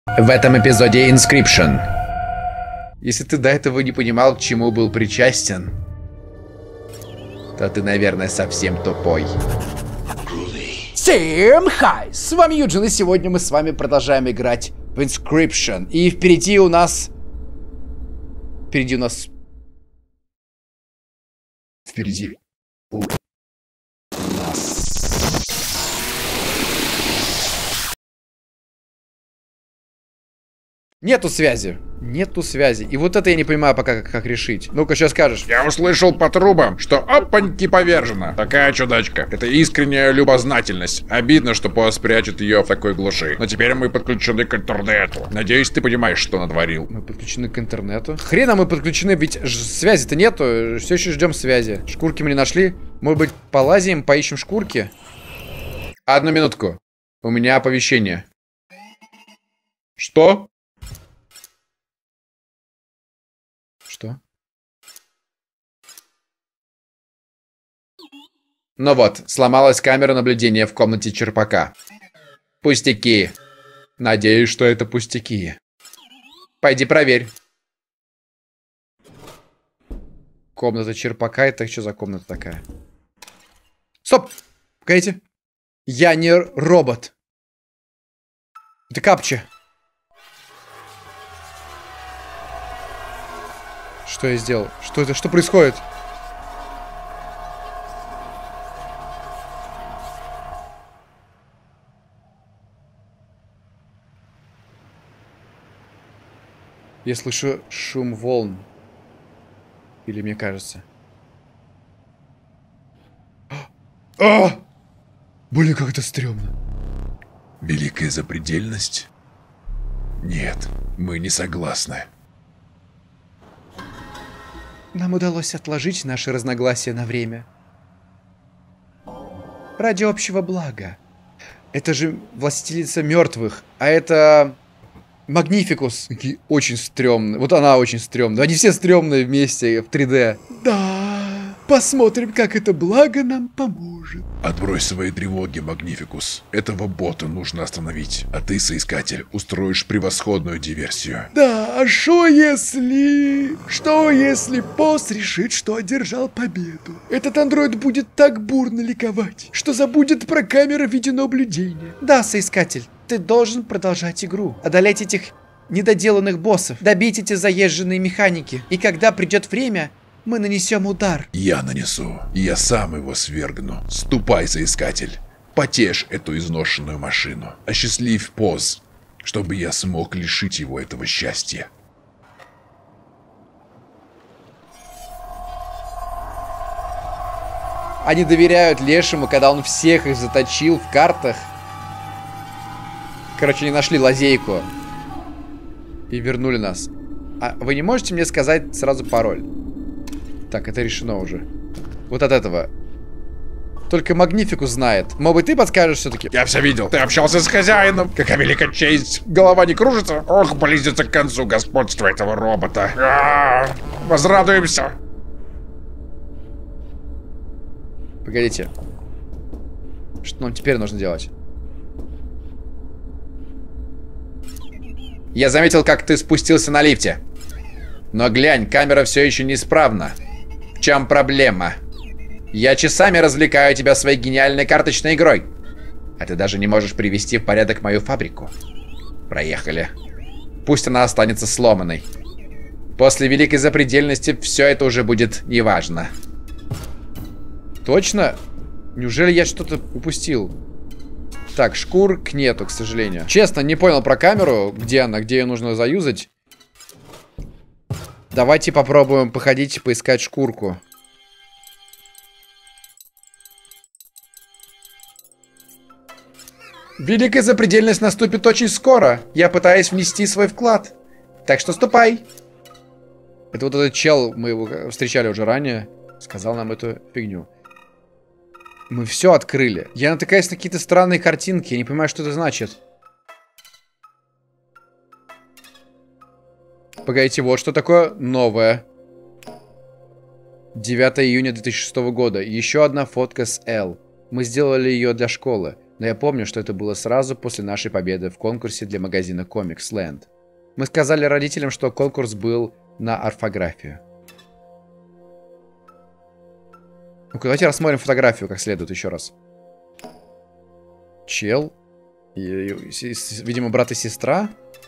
В этом эпизоде Inscription. Если ты до этого не понимал, к чему был причастен, то ты, наверное, совсем тупой. Всем хай! С вами Юджин, и сегодня мы с вами продолжаем играть в Inscription. И впереди у нас... Впереди у нас... Нету связи. Нету связи. И вот это я не понимаю пока, как решить. Ну-ка, сейчас скажешь. Я услышал по трубам, что опаньки повержена. Такая чудачка. Это искренняя любознательность. Обидно, что Поа спрячет ее в такой глуши. Но теперь мы подключены к интернету. Надеюсь, ты понимаешь, что натворил. Мы подключены к интернету? Хрена мы подключены, ведь связи-то нету. Все еще ждем связи. Шкурки мы не нашли. Может быть, полазим, поищем шкурки? Одну минутку. У меня оповещение. Что? Что? Ну вот, сломалась камера наблюдения в комнате черпака. Пустяки. Надеюсь, что это пустяки. Пойди проверь. Комната черпака, это что за комната такая? Стоп! Погодите. Я не робот. Это капча. Что я сделал? Что это? Что происходит? Я слышу шум волн. Или мне кажется? А! Блин, как это стрёмно. Великая запредельность? Нет, мы не согласны. Нам удалось отложить наши разногласия на время. Ради общего блага. Это же властелица мертвых, а это Магнификус. Такие очень стрёмные. Вот она очень стрёмная. Они все стрёмные вместе в 3D. Да, посмотрим, как это благо нам поможет. Отбрось свои тревоги, Магнификус. Этого бота нужно остановить. А ты, соискатель, устроишь превосходную диверсию. Да, а что если босс решит, что одержал победу? Этот андроид будет так бурно ликовать, что забудет про камеры видеонаблюдения. Да, соискатель, ты должен продолжать игру. Одолеть этих недоделанных боссов. Добить эти заезженные механики. И когда придет время, мы нанесем удар. Я нанесу. Я сам его свергну. Ступай, соискатель. Потешь эту изношенную машину. Осчастливь Поз, чтобы я смог лишить его этого счастья. Они доверяют Лешему, когда он всех их заточил в картах. Короче, они нашли лазейку. И вернули нас. А вы не можете мне сказать сразу пароль? Так, это решено уже. Вот от этого. Только Магнификус знает. Может быть, ты подскажешь все-таки? Я все видел. Ты общался с хозяином. Какая великая честь. Голова не кружится? Ох, близится к концу господства этого робота. Возрадуемся. Погодите. Что нам теперь нужно делать? Я заметил, как ты спустился на лифте. Но глянь, камера все еще неисправна. В чем проблема? Я часами развлекаю тебя своей гениальной карточной игрой. А ты даже не можешь привести в порядок мою фабрику. Проехали. Пусть она останется сломанной. После великой запредельности все это уже будет неважно. Точно? Неужели я что-то упустил? Так, шкурок нету, к сожалению. Честно, не понял про камеру. Где она? Где ее нужно заюзать? Давайте попробуем походить и поискать шкурку. Великая запредельность наступит очень скоро. Я пытаюсь внести свой вклад. Так что ступай. Это вот этот чел, мы его встречали уже ранее. Сказал нам эту фигню. Мы все открыли. Я натыкаюсь на какие-то странные картинки. Я не понимаю, что это значит. Погодите, вот что такое новое. 9 июня 2006 года. Еще одна фотка с Эл. Мы сделали ее для школы. Но я помню, что это было сразу после нашей победы в конкурсе для магазина Comics Land. Мы сказали родителям, что конкурс был на орфографию. Ну-ка, давайте рассмотрим фотографию как следует еще раз. Чел. Видимо, брат и сестра.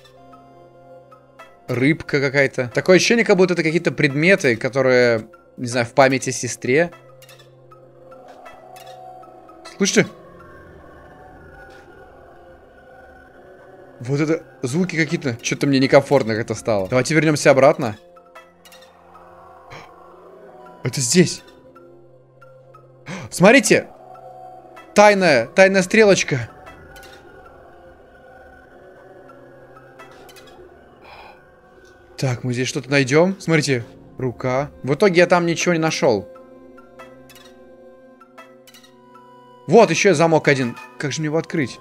Рыбка какая-то. Такое ощущение, как будто это какие-то предметы, которые, не знаю, в памяти сестре. Слышите? Вот это звуки какие-то. Что-то мне некомфортно как-то стало. Давайте вернемся обратно. Это здесь. Смотрите. Тайная стрелочка. Так, мы здесь что-то найдем. Смотрите. Рука. В итоге я там ничего не нашел. Вот еще замок один. Как же мне его открыть?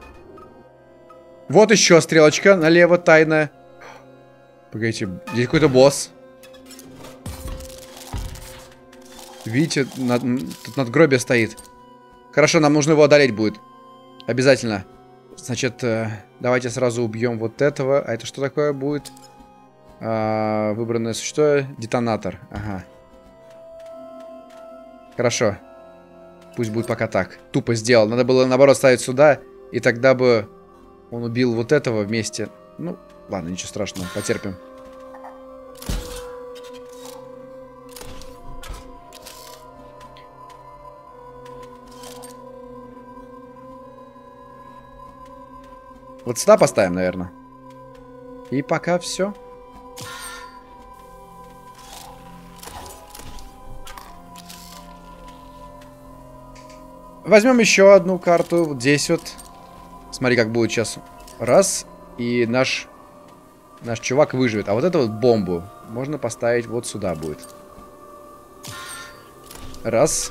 Вот еще стрелочка налево, тайная. Погодите, здесь какой-то босс. Видите, тут надгробие стоит. Хорошо, нам нужно его одолеть будет. Обязательно. Значит, давайте сразу убьем вот этого. А это что такое будет? Выбранное существо. Детонатор. Ага. Хорошо. Пусть будет пока так. Тупо сделал. Надо было, наоборот, ставить сюда. И тогда бы он убил вот этого вместе. Ну, ладно, ничего страшного. Потерпим. Вот сюда поставим, наверное. И пока все. Возьмем еще одну карту. Вот здесь вот. Смотри, как будет сейчас. Раз. И наш чувак выживет. А вот эту вот бомбу можно поставить вот сюда будет. Раз.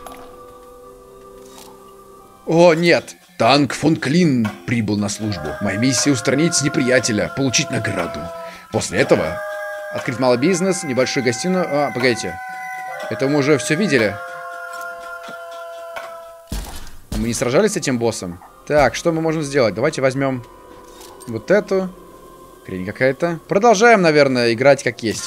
О, нет. Танк фон Клин прибыл на службу. Моя миссия устранить неприятеля, получить награду. После этого... Открыть малый бизнес, небольшую гостиную. Погодите. Это мы уже все видели. Мы не сражались с этим боссом? Так, что мы можем сделать? Давайте возьмем вот эту. Хрень какая-то. Продолжаем, наверное, играть как есть.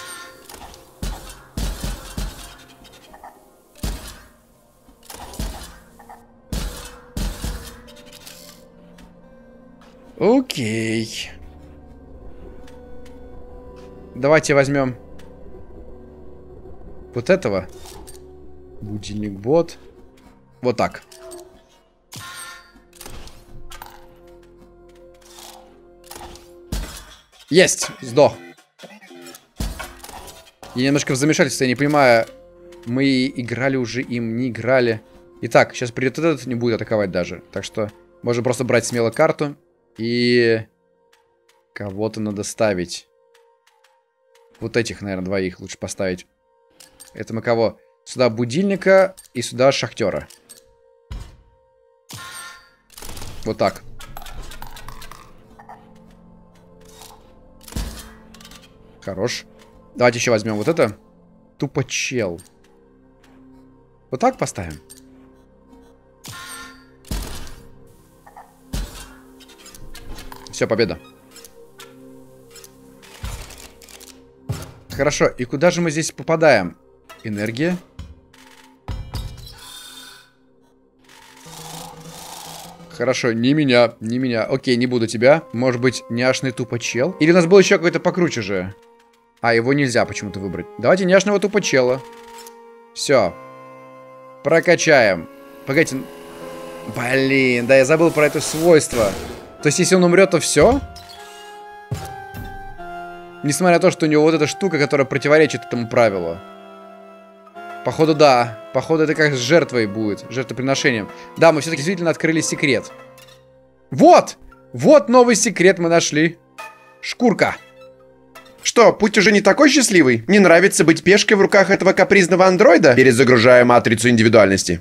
Окей. Давайте возьмем вот этого. Будильник-бот. Вот так. Есть! Сдох. Я немножко в замешательстве, я не понимаю. Мы играли уже им, не играли. Итак, сейчас придет этот, не будет атаковать даже. Так что можно просто брать смело карту. И кого-то надо ставить. Вот этих, наверное, двоих лучше поставить. Это мы кого? Сюда будильника и сюда шахтера. Вот так. Хорош. Давайте еще возьмем вот это. Тупо чел. Вот так поставим. Все, победа. Хорошо, и куда же мы здесь попадаем? Энергия. Хорошо, не меня, не меня. Окей, не буду тебя. Может быть, няшный тупо чел? Или у нас был еще какой-то покруче же? А, его нельзя почему-то выбрать. Давайте няшного тупо чела. Все. Прокачаем. Погодите. Блин, да я забыл про это свойство. То есть, если он умрет, то все? Несмотря на то, что у него вот эта штука, которая противоречит этому правилу. Походу, да. Походу, это как с жертвой будет. Жертвоприношением. Да, мы все-таки действительно открыли секрет. Вот! Вот новый секрет мы нашли. Шкурка. Что, путь уже не такой счастливый? Не нравится быть пешкой в руках этого капризного андроида? Перезагружая матрицу индивидуальности.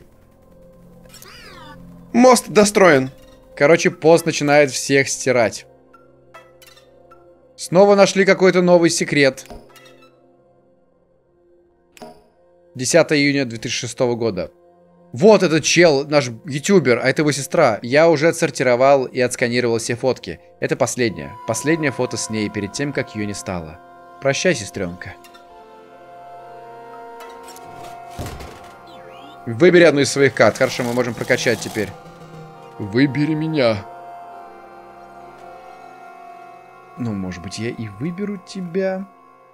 Мост достроен. Короче, пост начинает всех стирать. Снова нашли какой-то новый секрет. 10 июня 2006 года. Вот этот чел, наш ютубер, а это его сестра. Я уже отсортировал и отсканировал все фотки. Это последняя. Последнее фото с ней перед тем, как ее не стало. Прощай, сестренка. Выбери одну из своих карт. Хорошо, мы можем прокачать теперь. Выбери меня. Ну, может быть, я и выберу тебя.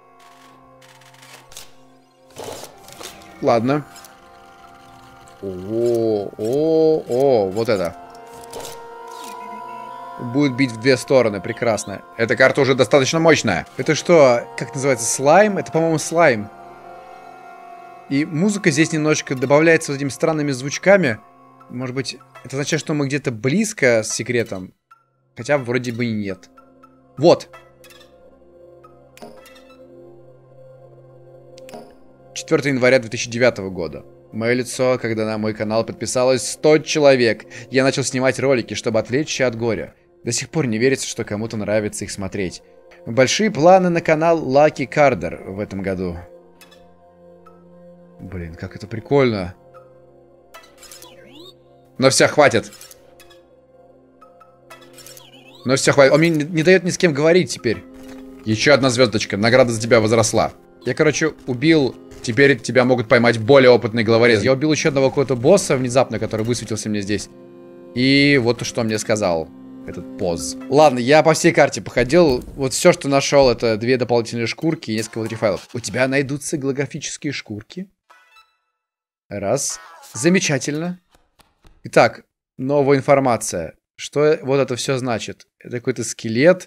Ладно. О, вот это. Будет бить в две стороны, прекрасно. Эта карта уже достаточно мощная. Это что, как называется, слайм? Это, по-моему, слайм. И музыка здесь немножечко добавляется вот этими странными звучками. Может быть, это означает, что мы где-то близко с секретом. Хотя вроде бы и нет. Вот. 4 января 2009 года. Мое лицо, когда на мой канал подписалось 100 человек. Я начал снимать ролики, чтобы отвлечься от горя. До сих пор не верится, что кому-то нравится их смотреть. Большие планы на канал Lucky Carder в этом году. Блин, как это прикольно. Но все, хватит. Но все, хватит. Он мне не дает ни с кем говорить теперь. Еще одна звездочка. Награда за тебя возросла. Я, короче, убил... Теперь тебя могут поймать более опытные головорезы. Я убил еще одного какого-то босса внезапно, который высветился мне здесь. И вот что мне сказал этот поз. Ладно, я по всей карте походил. Вот все, что нашел, это 2 дополнительные шкурки и несколько внутрифайлов. У тебя найдутся голографические шкурки? Раз. Замечательно. Итак, новая информация. Что вот это все значит? Это какой-то скелет.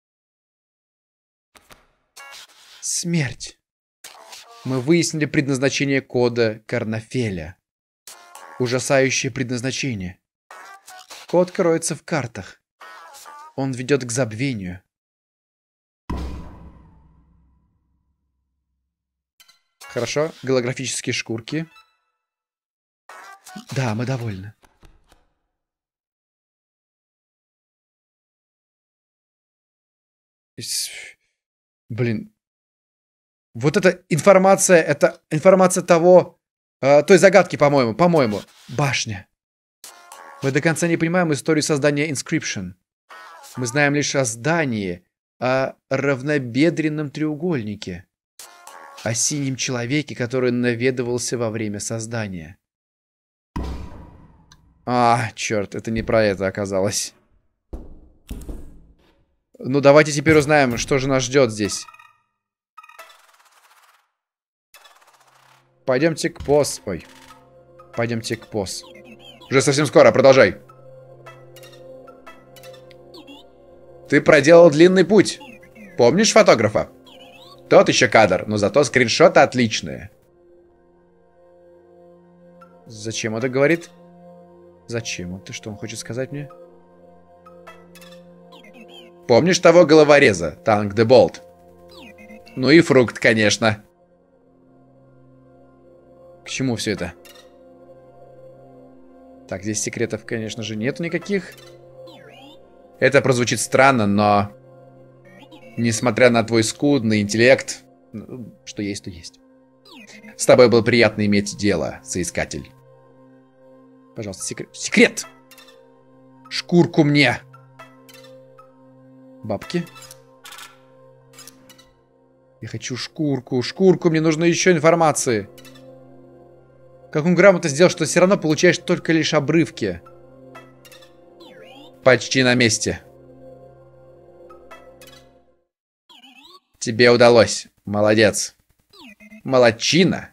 Смерть. Мы выяснили предназначение кода Карнафеля. Ужасающее предназначение. Код кроется в картах. Он ведет к забвению. Хорошо, голографические шкурки. Да, мы довольны. Блин. Вот эта информация, это информация того, той загадки, по-моему. Башня. Мы до конца не понимаем историю создания Inscription. Мы знаем лишь о здании, о равнобедренном треугольнике, о синем человеке, который наведывался во время создания. А, черт, это не про это оказалось. Ну, давайте теперь узнаем, что же нас ждет здесь. Пойдемте к босс. Ой. Пойдемте к босс. Уже совсем скоро, продолжай. Ты проделал длинный путь. Помнишь фотографа? Тот еще кадр, но зато скриншоты отличные. Зачем это говорит? Зачем это? Что он хочет сказать мне? Помнишь того головореза, Танк де Болт? Ну и фрукт, конечно. К чему все это? Так, здесь секретов, конечно же, нету никаких. Это прозвучит странно, но... Несмотря на твой скудный интеллект... Что есть, то есть. С тобой было приятно иметь дело, соискатель. Пожалуйста, секрет. Секрет! Шкурку мне! Бабки. Я хочу шкурку. Шкурку, мне нужно еще информации. Как он грамотно сделал, что все равно получаешь только лишь обрывки. Почти на месте. Тебе удалось. Молодец. Молодчина.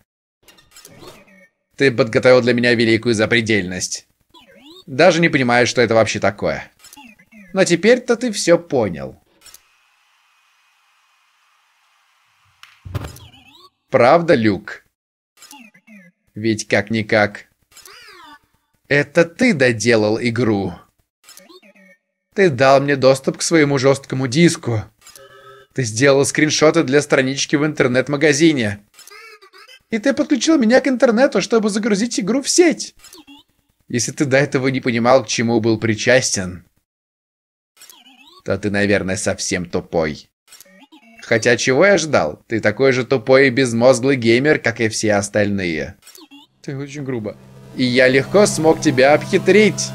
Ты подготовил для меня великую запредельность. Даже не понимаю, что это вообще такое. Но теперь-то ты все понял. Правда, Люк? Ведь как-никак. Это ты доделал игру. Ты дал мне доступ к своему жесткому диску. Ты сделал скриншоты для странички в интернет-магазине. И ты подключил меня к интернету, чтобы загрузить игру в сеть. Если ты до этого не понимал, к чему был причастен, то ты, наверное, совсем тупой. Хотя чего я ждал? Ты такой же тупой и безмозглый геймер, как и все остальные. Ты очень грубо. И я легко смог тебя обхитрить.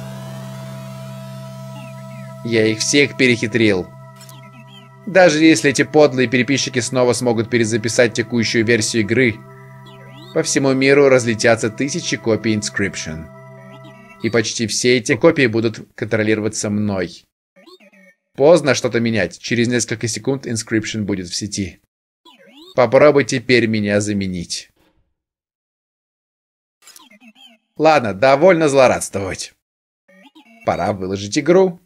Я их всех перехитрил. Даже если эти подлые переписчики снова смогут перезаписать текущую версию игры, по всему миру разлетятся тысячи копий Inscription. И почти все эти копии будут контролироваться мной. Поздно что-то менять. Через несколько секунд Inscription будет в сети. Попробуй теперь меня заменить. Ладно, довольно злорадствовать. Пора выложить игру.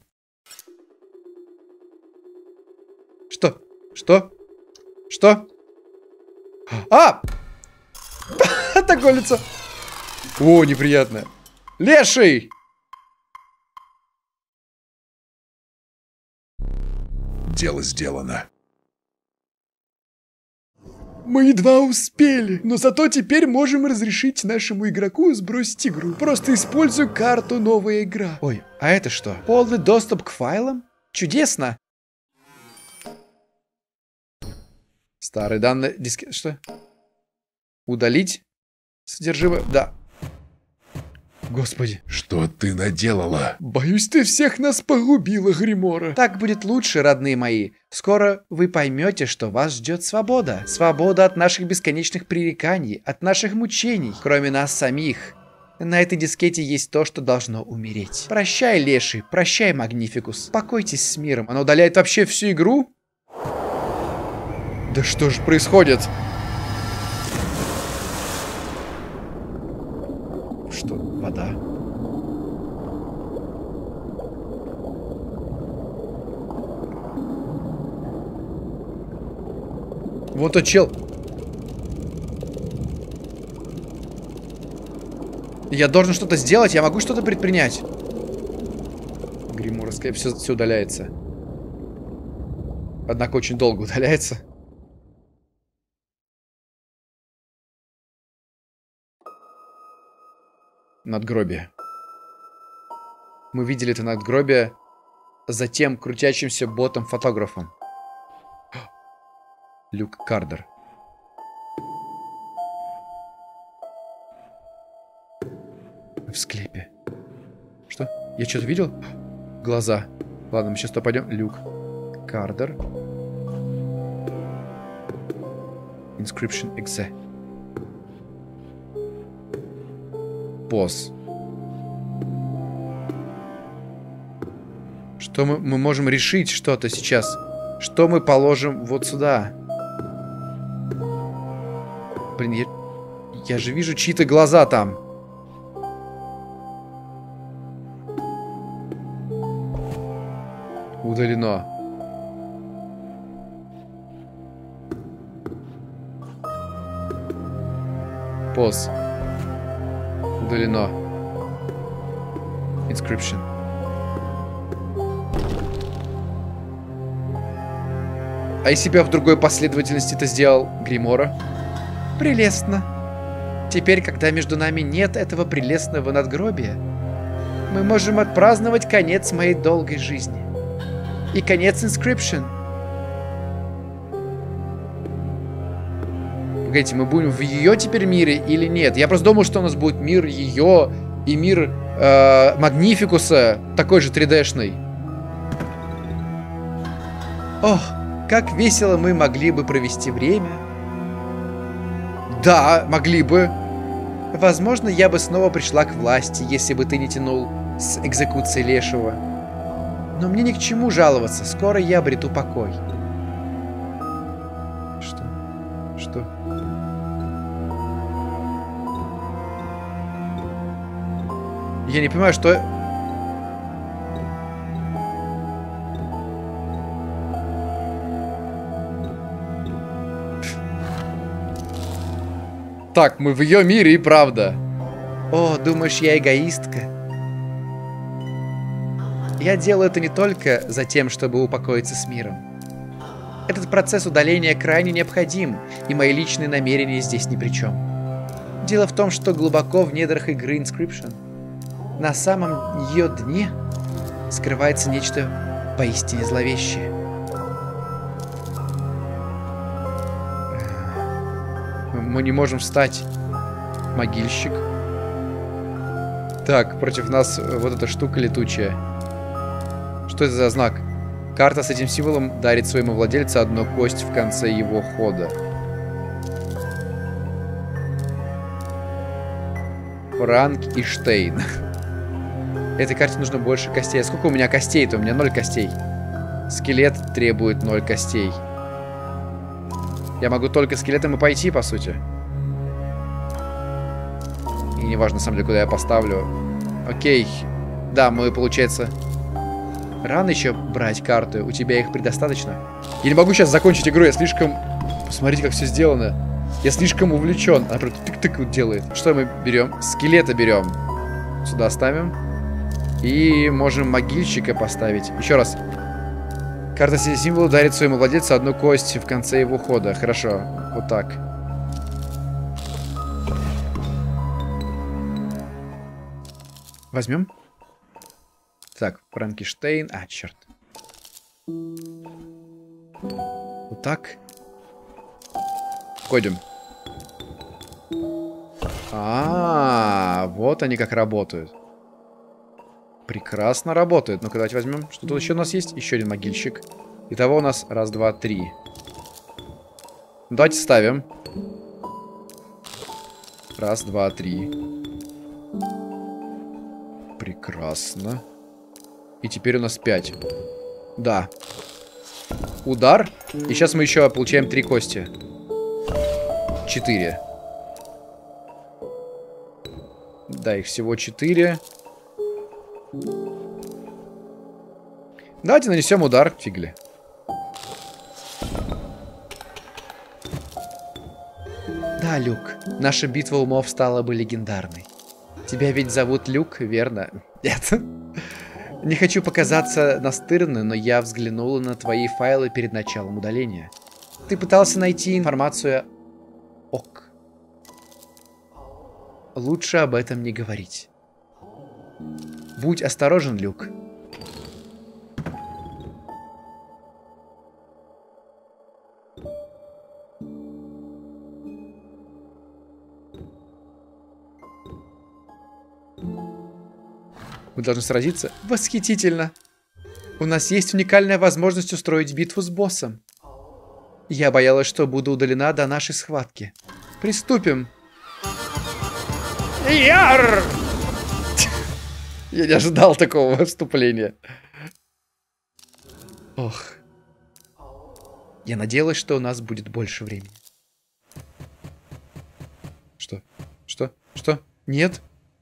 Что? Что? Что? А! Такое лицо. О, неприятно. Леший! Дело сделано. Мы едва успели, но зато теперь можем разрешить нашему игроку сбросить игру. Просто используй карту «Новая игра». Ой, а это что? Полный доступ к файлам? Чудесно! Старые данные диске... Что? Удалить? Содержимое... Да. Господи. Что ты наделала? Боюсь, ты всех нас погубила, Гримора. Так будет лучше, родные мои. Скоро вы поймете, что вас ждет свобода. Свобода от наших бесконечных пререканий, от наших мучений, кроме нас самих. На этой дискете есть то, что должно умереть. Прощай, Леший, прощай, Магнификус. Покойтесь с миром. Она удаляет вообще всю игру? Да что же происходит? Что? Вода? Вот тот чел. Я должен что-то сделать, я могу что-то предпринять. Гримуровская все удаляется. Однако очень долго удаляется. Надгробие. Мы видели это надгробие за тем крутящимся ботом-фотографом. Люк Кардер. В склепе. Что? Я что-то видел? Глаза. Ладно, мы сейчас туда пойдем. Люк Кардер. Inscription Exe. Поз. Что мы можем решить что-то сейчас? Что мы положим вот сюда? Блин, я же вижу чьи-то глаза там. Удалено. Поз. Удалено. Inscription. А если бы я в другой последовательности это сделал, Гримора? Прелестно. Теперь, когда между нами нет этого прелестного надгробия, мы можем отпраздновать конец моей долгой жизни. И конец Inscription. Погодите, мы будем в ее теперь мире или нет? Я просто думал, что у нас будет мир ее и мир Магнификуса, такой же 3D-шный. Ох, как весело мы могли бы провести время. Да, могли бы. Возможно, я бы снова пришла к власти, если бы ты не тянул с экзекуцией Лешего. Но мне ни к чему жаловаться, скоро я обрету покой. Что? Что? Я не понимаю, что... Так, мы в ее мире и правда. О, думаешь, я эгоистка? Я делаю это не только за тем, чтобы упокоиться с миром. Этот процесс удаления крайне необходим, и мои личные намерения здесь ни при чем. Дело в том, что глубоко в недрах игры Inscription, на самом ее дне, скрывается нечто поистине зловещее. Мы не можем встать. Могильщик. против нас вот эта штука летучая. Что это за знак? Карта с этим символом дарит своему владельцу одну кость в конце его хода. Франк и Штейн. Этой карте нужно больше костей. А сколько у меня костей-то? У меня 0 костей. Скелет требует 0 костей. Я могу только скелетом и пойти, по сути. И неважно, на самом деле, куда я поставлю. Окей. Да, мы, получается... Рано еще брать карты. У тебя их предостаточно. Я не могу сейчас закончить игру. Я слишком... Посмотрите, как все сделано. Я слишком увлечен. Она просто тык-тык вот делает. Что мы берем? Скелета берем. Сюда ставим. И можем могильщика поставить. Еще раз. Карта символа дарит своему владельцу одну кость в конце его хода. Хорошо. Вот так. Возьмем. Так, Франкенштейн. А, черт. Вот так. Ходим. Вот они как работают. Прекрасно работают. Ну-ка, давайте возьмем. Что тут еще у нас есть? Еще один могильщик. Итого у нас раз, два, три. Давайте ставим. Раз, два, три. Прекрасно. И теперь у нас 5. Да. Удар. И сейчас мы еще получаем 3 кости. 4. Да, их всего 4. Давайте нанесем удар. Фигли. Да, Люк. Наша битва умов стала бы легендарной. Тебя ведь зовут Люк, верно? Нет. Не хочу показаться настырной, но я взглянула на твои файлы перед началом удаления. Ты пытался найти информацию ок. Лучше об этом не говорить. Будь осторожен, Люк. Мы должны сразиться. Восхитительно. У нас есть уникальная возможность устроить битву с боссом. Я боялась, что буду удалена до нашей схватки. Приступим. Яр! Я не ожидал такого вступления. Ох. Я надеялась, что у нас будет больше времени. Что? Что? Что? Нет?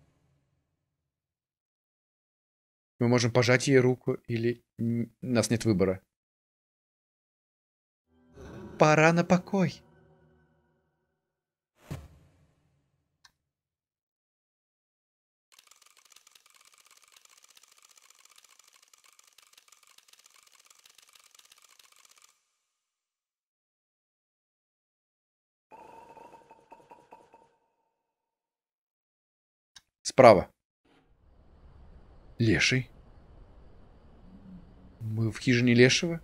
Мы можем пожать ей руку, или у нас нет выбора. Пора на покой. Справа. Леший. Мы в хижине Лешего?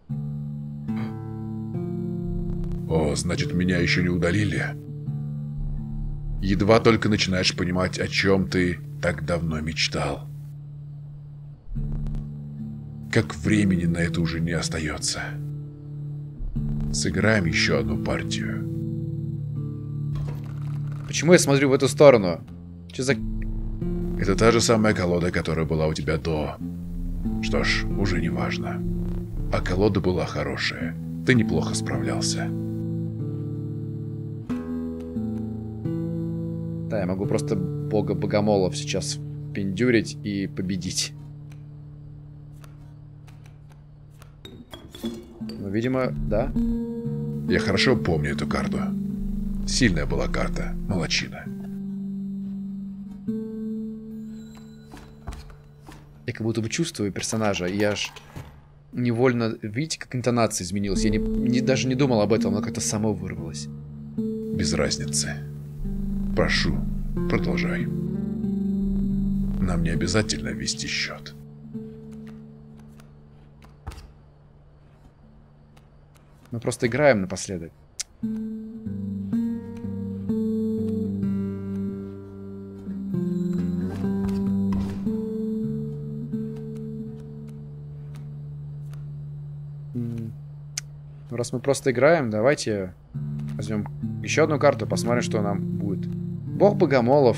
О, значит, меня еще не удалили. Едва только начинаешь понимать, о чем ты так давно мечтал. Как времени на это уже не остается. Сыграем еще одну партию. Почему я смотрю в эту сторону? Что за... Это та же самая колода, которая была у тебя до. Что ж, уже не важно. А колода была хорошая. Ты неплохо справлялся. Да, я могу просто бога богомолов сейчас пиндюрить и победить. Ну, видимо, да. Я хорошо помню эту карту. Сильная была карта, молодчина. Я как будто бы чувствую персонажа, и я аж невольно... Видите, как интонация изменилась? Я даже не думал об этом, но как-то само вырвалось. Без разницы. Прошу, продолжай. Нам не обязательно вести счет. Мы просто играем напоследок. Раз мы просто играем, давайте возьмем еще одну карту, посмотрим, что нам будет. Бог богомолов.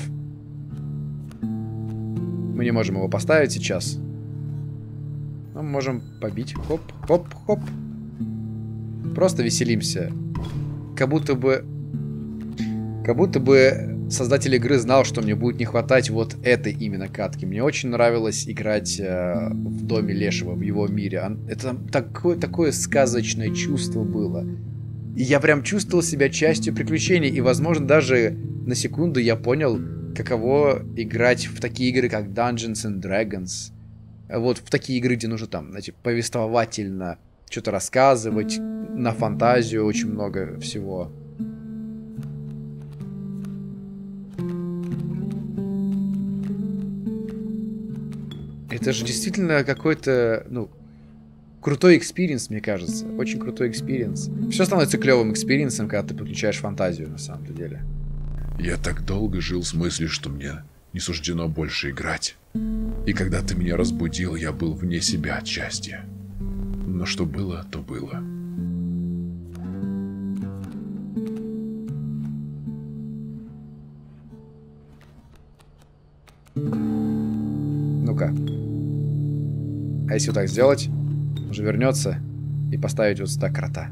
Мы не можем его поставить сейчас. Но мы можем побить. Хоп, хоп, хоп. Просто веселимся. Как будто бы создатель игры знал, что мне будет не хватать вот этой именно катки. Мне очень нравилось играть в доме Лешего, в его мире. Это такое сказочное чувство было. И я прям чувствовал себя частью приключений. И, возможно, даже на секунду я понял, каково играть в такие игры, как Dungeons and Dragons. Вот в такие игры, где нужно там, знаете, повествовательно что-то рассказывать, на фантазию очень много всего. Это же действительно какой-то, ну, крутой экспириенс, мне кажется. Очень крутой экспириенс. Все становится клевым экспириенсом, когда ты подключаешь фантазию, на самом деле. Я так долго жил с мыслью, что мне не суждено больше играть. И когда ты меня разбудил, я был вне себя от счастья. Но что было, то было. Ну-ка. А если вот так сделать, он же вернется и поставить вот сюда крота.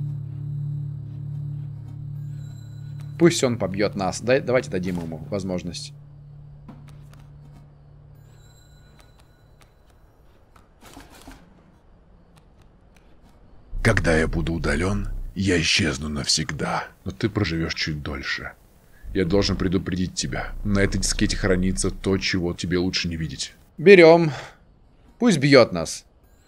Пусть он побьет нас. Давайте дадим ему возможность. Когда я буду удален, я исчезну навсегда. Но ты проживешь чуть дольше. Я должен предупредить тебя. На этой дискете хранится то, чего тебе лучше не видеть. Берем. Пусть бьет нас.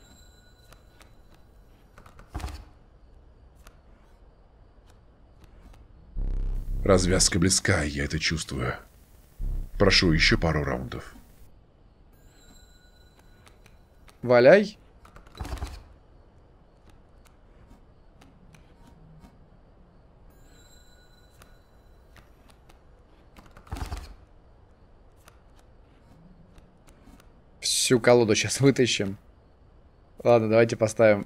Развязка близка, я это чувствую. Прошу еще пару раундов. Валяй. Всю колоду сейчас вытащим. Ладно, давайте поставим.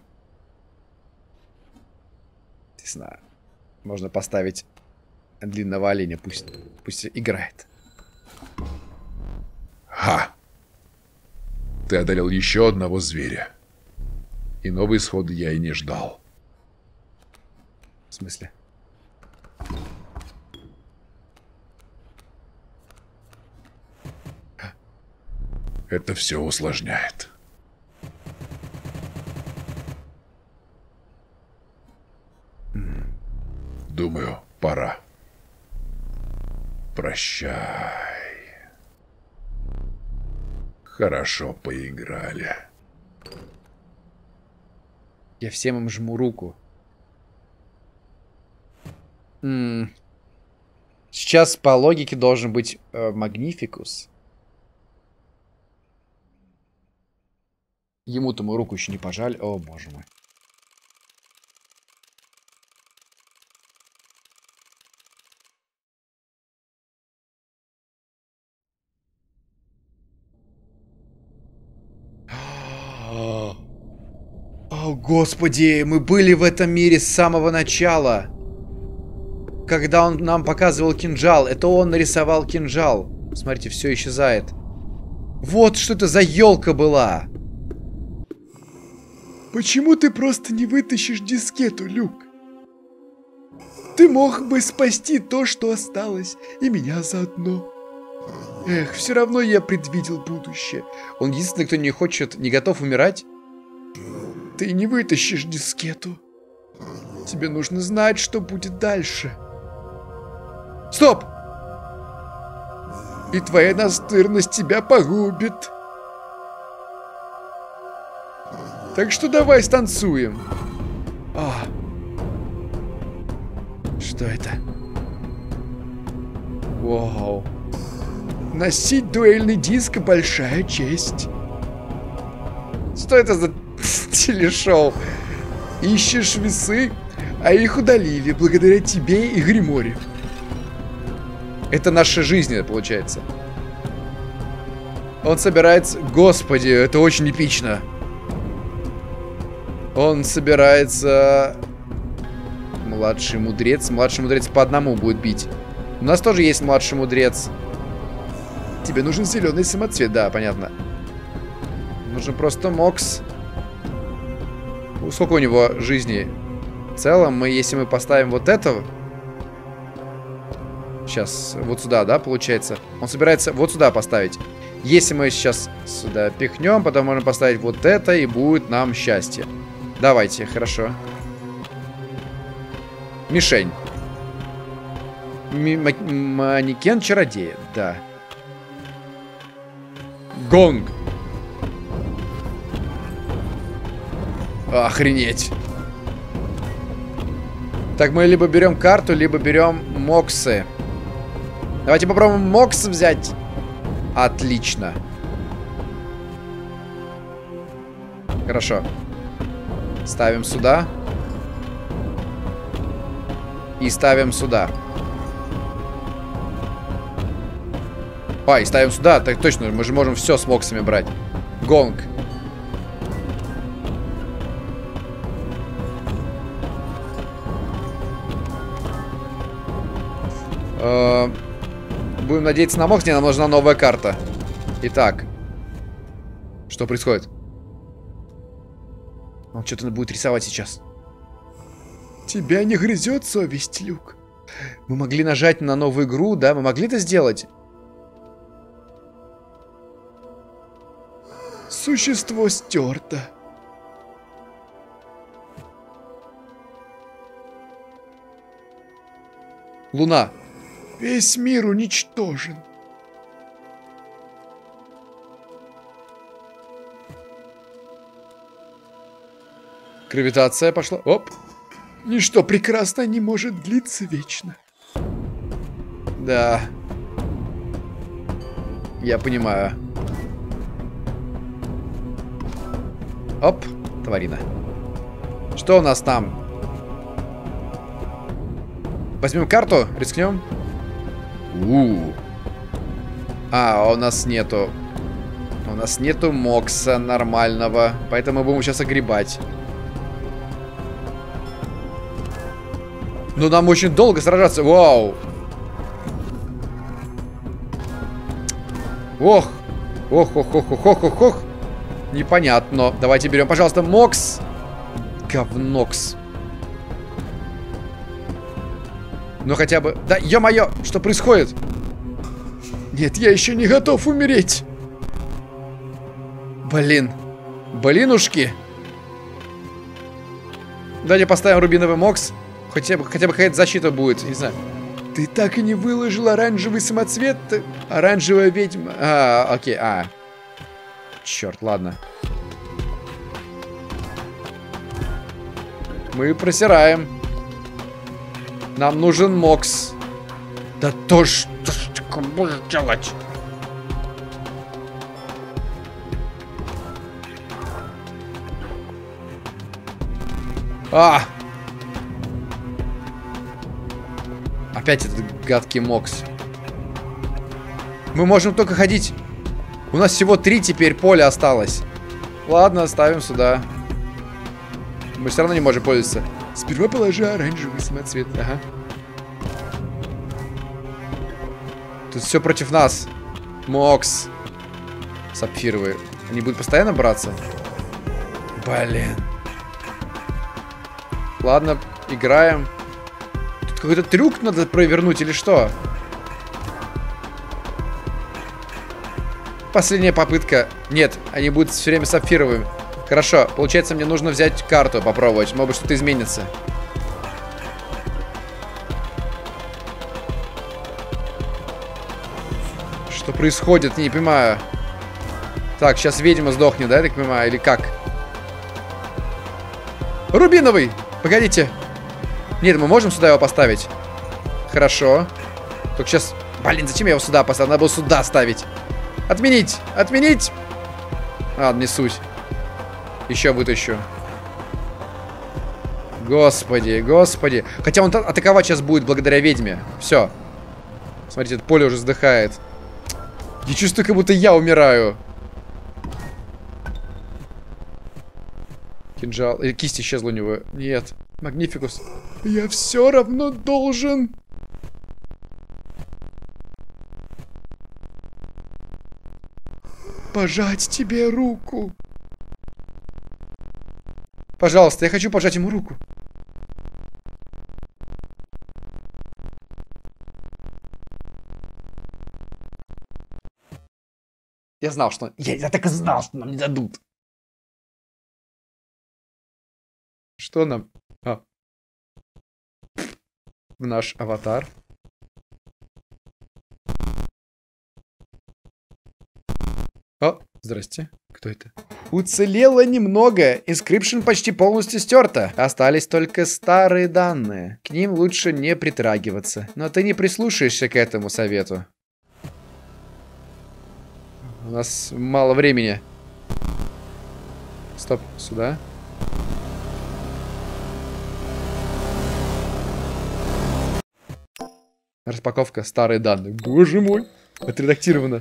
Не знаю. Можно поставить длинного оленя. Пусть играет. Ха! Ты одолел еще одного зверя. И новый исход я и не ждал. В смысле? Это все усложняет. Думаю, пора. Прощай. Хорошо поиграли. Я всем им жму руку. Сейчас по логике должен быть Магнификус. Ему-то мы руку еще не пожали. О, боже мой. О, господи, мы были в этом мире с самого начала. Когда он нам показывал кинжал, это он нарисовал кинжал. Смотрите, все исчезает. Вот что это за елка была. Почему ты просто не вытащишь дискету, Люк? Ты мог бы спасти то, что осталось, и меня заодно. Эх, все равно я предвидел будущее. Он единственный, кто не готов умирать. Ты не вытащишь дискету. Тебе нужно знать, что будет дальше. Стоп! И твоя настырность тебя погубит. Так что давай станцуем. Что это? Вау. Носить дуэльный диск — большая честь. Что это за телешоу? Ищешь весы, а их удалили благодаря тебе и Гриморе. Это наша жизнь, получается. Он собирается... Господи, это очень эпично. Он собирается Младший мудрец. Младший мудрец по одному будет бить. У нас тоже есть младший мудрец. Тебе нужен зеленый самоцвет. Да, понятно. Нужен просто Мокс. Сколько у него жизни? В целом, если мы поставим вот этого... Сейчас, вот сюда, да, получается? Он собирается вот сюда поставить. Если мы сейчас сюда пихнем, потом можем поставить вот это, и будет нам счастье. Давайте, хорошо. Мишень. Манекен-чародея, да. Гонг. Охренеть. Так, мы либо берем карту, либо берем моксы. Давайте попробуем мокс взять. Отлично. Хорошо. Ставим сюда. И ставим сюда. А, и ставим сюда. Так точно, мы же можем все с моксами брать. Гонг. Будем надеяться на мокс. Не, нам нужна новая карта. Итак. Что происходит? Он что-то будет рисовать сейчас. Тебя не грызет совесть, Люк? Мы могли нажать на новую игру, да? Мы могли это сделать? Существо стерто. Луна. Весь мир уничтожен. Гравитация пошла. Оп. Ничто прекрасно не может длиться вечно. Да. Я понимаю. Оп, тварина. Что у нас там? Возьмем карту, рискнем. А, у нас нету. У нас нету мокса нормального. Поэтому мы будем сейчас огребать. Но нам очень долго сражаться. Вау. Ох. Ох, ох, ох, ох, ох, ох, ох. Непонятно. Давайте берем, пожалуйста, мокс. Говнокс. Ну хотя бы... Да, ё-моё, что происходит? Нет, я еще не готов умереть. Блин. Блинушки. Давайте поставим рубиновый мокс. Хотя бы какая-то защита будет, не знаю. Ты так и не выложил оранжевый самоцвет? Оранжевая ведьма. А, окей, Черт, ладно. Мы просираем. Нам нужен мокс. Да то что ж ты будешь делать? Опять этот гадкий мокс. Мы можем только ходить. У нас всего 3 теперь поля осталось. Ладно, ставим сюда. Мы все равно не можем пользоваться. Сперва положи оранжевый самоцвет. Ага. Тут все против нас. Мокс. Сапфировые. Они будут постоянно браться? Блин. Ладно, играем. Тут какой-то трюк надо провернуть или что? Последняя попытка. Нет, они будут все время сапфировыми. Хорошо, получается, мне нужно взять карту, попробовать. Может быть, что-то изменится. Что происходит? Не понимаю. Так, сейчас ведьма сдохнет, да, я так понимаю? Или как? Рубиновый! Погодите. Нет, мы можем сюда его поставить? Хорошо. Только сейчас... Блин, зачем я его сюда поставил? Надо было сюда ставить. Отменить! Отменить! Ладно, не суть. Еще вытащу. Господи, господи. Хотя он атаковать сейчас будет благодаря ведьме. Все. Смотрите, это поле уже сдыхает. Я чувствую, как будто я умираю. Кинжал. Кисть исчезла у него. Нет. Магнификус. Я все равно должен... пожать тебе руку. Пожалуйста, я хочу пожать ему руку. Я знал, что... Я так и знал, что нам не дадут. Что нам... А. В наш аватар. О, здрасте. Кто это? Уцелело немного. Inscription почти полностью стерта. Остались только старые данные. К ним лучше не притрагиваться. Но ты не прислушаешься к этому совету. У нас мало времени. Стоп, сюда. Распаковка, старые данные. Боже мой, отредактировано.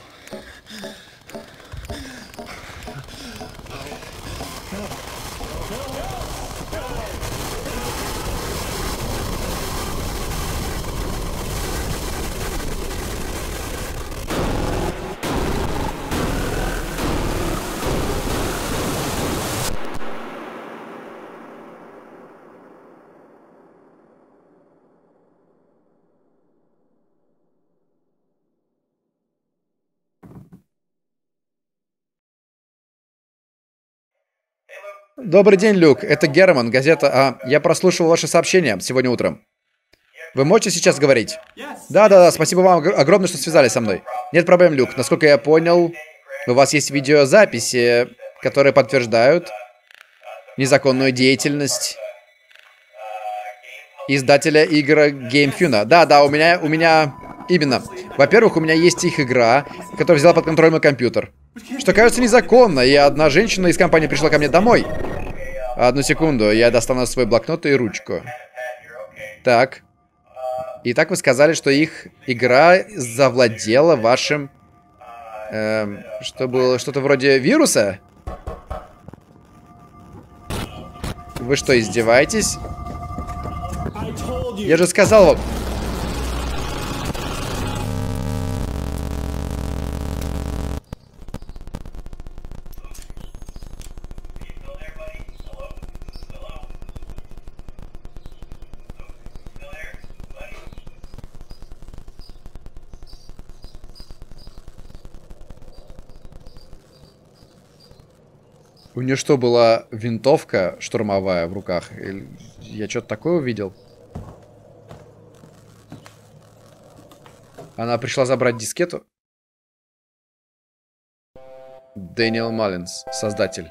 Добрый день, Люк. Это Герман, газета. Я прослушал ваше сообщение сегодня утром. Вы можете сейчас говорить? Да, спасибо вам огромное, что связались со мной. Нет проблем, Люк. Насколько я понял, у вас есть видеозаписи, которые подтверждают незаконную деятельность издателя игр GameFuna. Да, у меня именно. Во-первых, у меня есть их игра, которая взяла под контроль мой компьютер. Что кажется незаконно, и одна женщина из компании пришла ко мне домой. Одну секунду, я достану свой блокнот и ручку. Так. Итак, вы сказали, что их игра завладела вашим... что было что-то вроде вируса? Вы что, издеваетесь? Я же сказал вам... У нее что, была винтовка штурмовая в руках? Я что-то такое увидел? Она пришла забрать дискету? Дэниел Маллинс, создатель.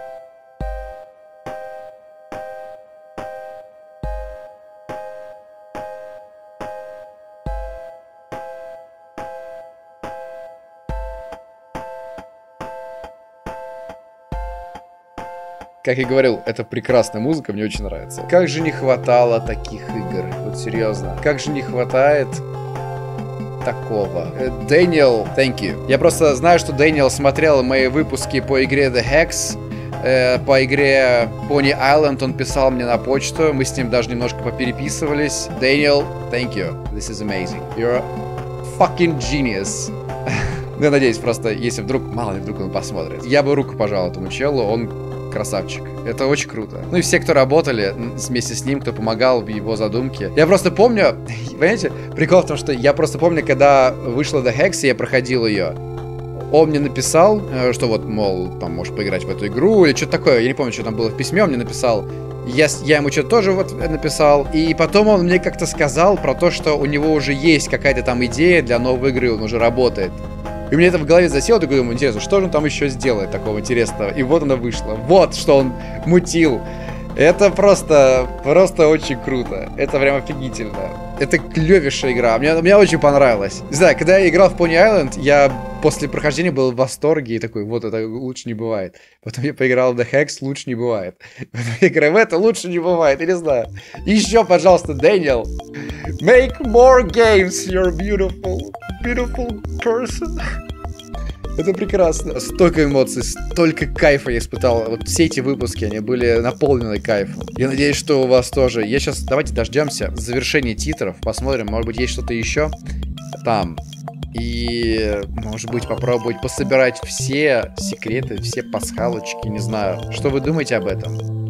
Как я говорил, это прекрасная музыка, мне очень нравится. Как же не хватало таких игр, вот серьезно. Как же не хватает такого. Дэниел, thank you. Я просто знаю, что Дэниел смотрел мои выпуски по игре The Hex, по игре Pony Island, он писал мне на почту, мы с ним даже немножко попереписывались. Дэниел, thank you. This is amazing. You're a fucking genius. Ну, я надеюсь, просто, если вдруг, мало ли, вдруг он посмотрит. Я бы руку пожал этому челу, он красавчик. Это очень круто. Ну и все, кто работали вместе с ним, кто помогал в его задумке. Я просто помню, понимаете, прикол в том, что я просто помню, когда вышла The Hex, и я проходил ее, он мне написал, что вот, мол, там, можешь поиграть в эту игру, или что-то такое, я не помню, что там было в письме, он мне написал. Я ему что-то тоже вот написал, и потом он мне как-то сказал про то, что у него уже есть какая-то там идея для новой игры, он уже работает. И у меня это в голове засело, такой думаю, интересно, что же он там еще сделает такого интересного? И вот она вышла. Вот что он мутил. Это просто очень круто. Это прям офигительно. Это клевейшая игра. Мне очень понравилось. Не знаю, когда я играл в Pony Island, я после прохождения был в восторге и такой, вот это лучше не бывает. Потом я поиграл в The Hex, лучше не бывает. Потом я играю в это, лучше не бывает. Я не знаю. Еще, пожалуйста, Дэниел. Make more games, you're beautiful. Beautiful person. Это прекрасно. Столько эмоций, столько кайфа я испытал. Вот все эти выпуски, они были наполнены кайфом. Я надеюсь, что у вас тоже. Я сейчас, давайте дождемся завершения титров. Посмотрим, может быть, есть что-то еще там. И, может быть, попробовать пособирать все секреты, все пасхалочки, не знаю. Что вы думаете об этом?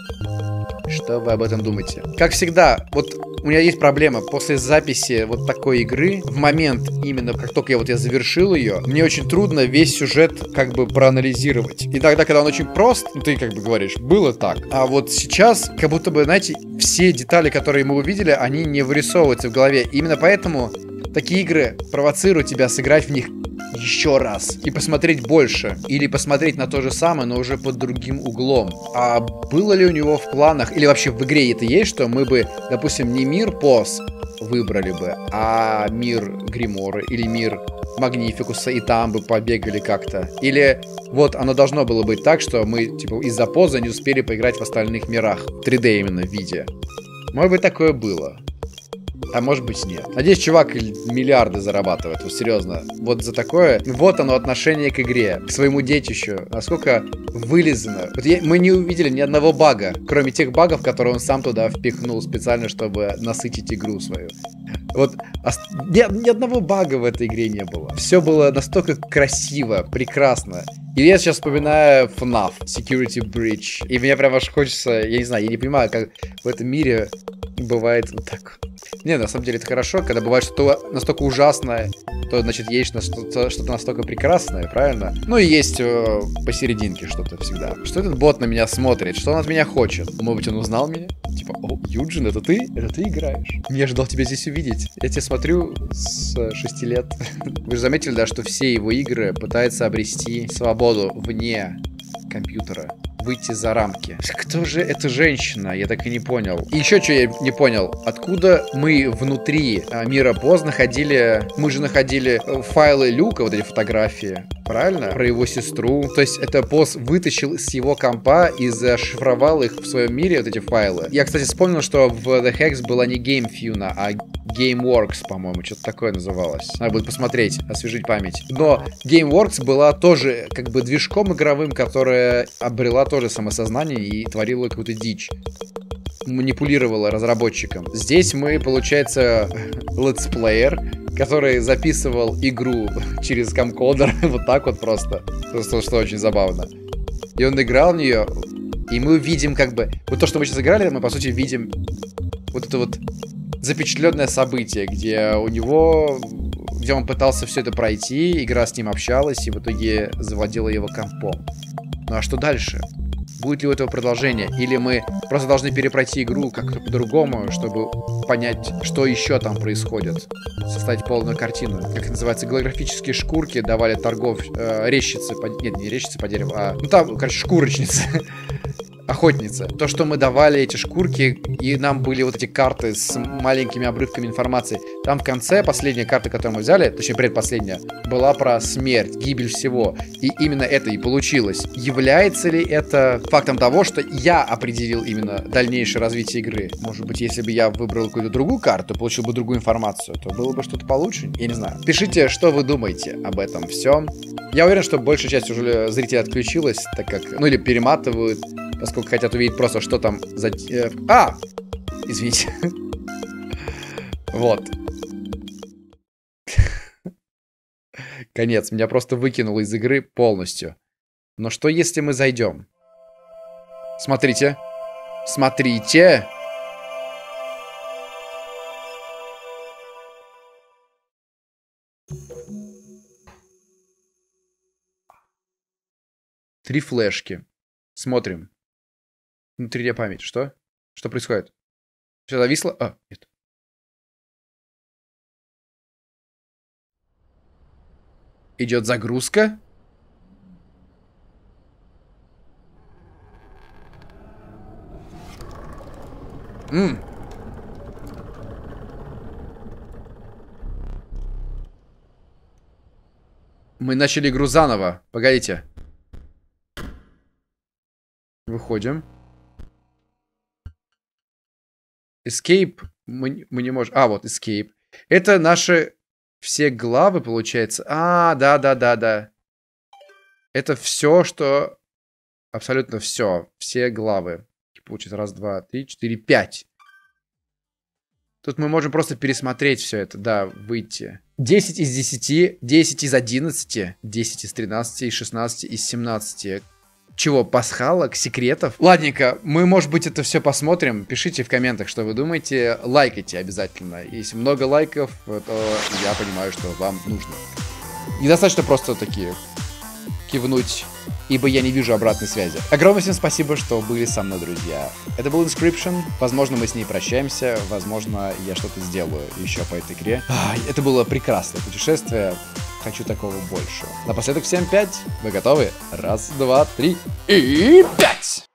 Что вы об этом думаете? Как всегда, вот у меня есть проблема. После записи вот такой игры, в момент именно, как только я завершил ее, мне очень трудно весь сюжет как бы проанализировать. И тогда, когда он очень прост, ну, ты как бы говоришь, было так. А вот сейчас, как будто бы, знаете, все детали, которые мы увидели, они не вырисовываются в голове. Именно поэтому такие игры провоцируют тебя сыграть в них еще раз и посмотреть больше, или посмотреть на то же самое, но уже под другим углом. А было ли у него в планах, или вообще в игре это есть, что мы бы, допустим, не мир Поз выбрали бы, а мир Гриморы или мир Магнификуса, и там бы побегали как-то? Или вот оно должно было быть так, что мы типа из-за Поза не успели поиграть в остальных мирах, в 3D именно виде? Может быть, такое было. А может быть, нет. Надеюсь, чувак миллиарды зарабатывает. Вот серьезно. Вот за такое. Вот оно отношение к игре, к своему детищу. Насколько вылизано. Вот мы не увидели ни одного бага, кроме тех багов, которые он сам туда впихнул специально, чтобы насытить игру свою. Вот ни одного бага в этой игре не было. Все было настолько красиво, прекрасно. И я сейчас вспоминаю FNAF, Security Breach. И мне прям аж хочется, я не знаю, я не понимаю, как в этом мире бывает вот так. Не, на самом деле это хорошо, когда бывает что-то настолько ужасное, то, значит, есть что-то настолько прекрасное, правильно? Ну и есть посерединке что-то всегда. Что этот бот на меня смотрит? Что он от меня хочет? Может быть, он узнал меня? Типа, о, Юджин, это ты? Это ты играешь? Я ожидал тебя здесь увидеть. Я тебя смотрю с 6 лет. Вы же заметили, да, что все его игры пытаются обрести свободу вне компьютера. Выйти за рамки. Кто же эта женщина? Я так и не понял. И еще что я не понял. Откуда мы внутри мира Поз находили... Мы же находили файлы Люка, вот эти фотографии. Правильно? Про его сестру. То есть это Поз вытащил с его компа и зашифровал их в своем мире, вот эти файлы. Я, кстати, вспомнил, что в The Hex была не GameFuna, а GameWorks, по-моему, что-то такое называлось. Надо будет посмотреть, освежить память. Но GameWorks была тоже как бы движком игровым, которая обрела тоже самосознание и творила какую-то дичь. Манипулировала разработчиком. Здесь мы, получается, летсплеер, который записывал игру через камкодер, вот так вот просто. Что очень забавно. И он играл в нее, и мы видим как бы... Вот то, что мы сейчас играли, мы, по сути, видим вот это вот запечатленное событие, где у него... Где он пытался все это пройти, игра с ним общалась, и в итоге завладела его компом. Ну а что дальше? Будет ли у этого продолжение? Или мы просто должны перепройти игру как-то по-другому, чтобы понять, что еще там происходит? Составить полную картину. Как это называется? Голографические шкурки давали резчицы по... Нет, не резчицы по дереву, а... Ну там, короче, шкурочницы. Охотница. То, что мы давали эти шкурки, и нам были вот эти карты с маленькими обрывками информации. Там в конце последняя карта, которую мы взяли, точнее предпоследняя, была про смерть, гибель всего. И именно это и получилось. Является ли это фактом того, что я определил именно дальнейшее развитие игры? Может быть, если бы я выбрал какую-то другую карту, получил бы другую информацию, то было бы что-то получше? Я не знаю. Пишите, что вы думаете об этом всем. Я уверен, что большая часть уже зрителей отключилась, так как, ну или перематывают, поскольку хотят увидеть просто, что там за... Извините. Вот. Конец. Меня просто выкинуло из игры полностью. Но что если мы зайдем? Смотрите. Смотрите. Три флешки. Смотрим. Внутри память. Что? Что происходит? Все зависло? А, нет. Идет загрузка. Мы начали игру заново. Погодите. Выходим. Escape. Мы не можем... А, вот, Escape. Это наши все главы, получается. А, да. Это все, что... Абсолютно все. Все главы. Получится 1, 2, 3, 4, 5. Тут мы можем просто пересмотреть все это. Да, выйти. 10 из 10, 10 из 11, 10 из 13, из 16, из 17. Чего, пасхалок, секретов? Ладненько, мы, может быть, это все посмотрим. Пишите в комментах, что вы думаете. Лайкайте обязательно. Если много лайков, то я понимаю, что вам нужно. Недостаточно просто такие кивнуть, ибо я не вижу обратной связи. Огромное всем спасибо, что были со мной, друзья. Это был Inscryption. Возможно, мы с ней прощаемся. Возможно, я что-то сделаю еще по этой игре. Это было прекрасное путешествие. Хочу такого больше. Напоследок всем 5. Вы готовы? 1, 2, 3 и 5!